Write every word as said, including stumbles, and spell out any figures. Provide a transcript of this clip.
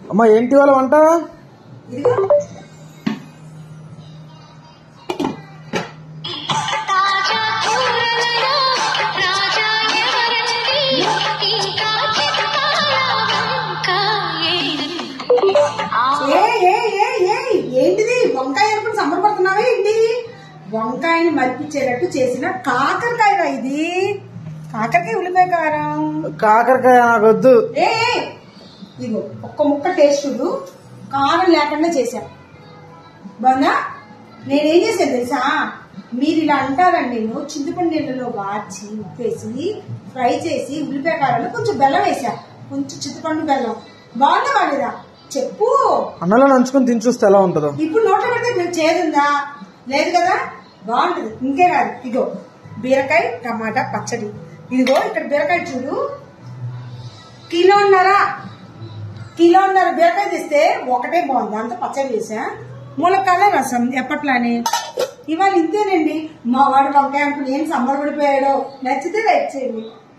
అమ్మా ఏంటి వాళ్ళ వంట? ఏంటిది వంకాయ అనుకుని సంబరపడుతున్నావా ఏంటి? వంకాయని మరిపించేటట్టు చేసిన కాకరకాయ ఇది. కాకరకాయ ఉల్లిపాయ కారం. కాకరకాయ నాకు వద్దు. ఏ ఇగో ఒక్క ముక్క టేస్ట్ కారం లేకుండా చేశా. బాగుందా? నేనేం చేశాను తెలుసా? మీరు ఇలా అంటారండి. నేను చింతపండు నీళ్ళలో వాచి ఉప్పేసి ఫ్రై చేసి ఉల్లిపాయ కారంలో కొంచెం బెల్లం వేసా. కొంచెం చింతపండు బెల్లం. బాగుందా వాడిదా చెప్పు. అన్నలో నంచుకొని తిని చూస్తే ఎలా ఉంటుందో. ఇప్పుడు నోట్లో పెడితే మీరు చేదుందా? లేదు కదా. బాగుంటది. ఇంకే కాదు ఇగో బీరకాయ టమాటా పచ్చడి. ఇదిగో ఇక్కడ బీరకాయ చూడు. కిలోన్నర కిలోన్నర బీరకాయ తెస్తే ఒకటే బాగుంది. అంత పచ్చడి వేసా. ములక్కాయల రసం ఎప్పట్లానే. ఇవాళ ఇంతేనండి. మా వాడు వంకాయ అనుకుని ఏం సంబరపడిపోయాడో. నచ్చితే లైక్ చేయండి.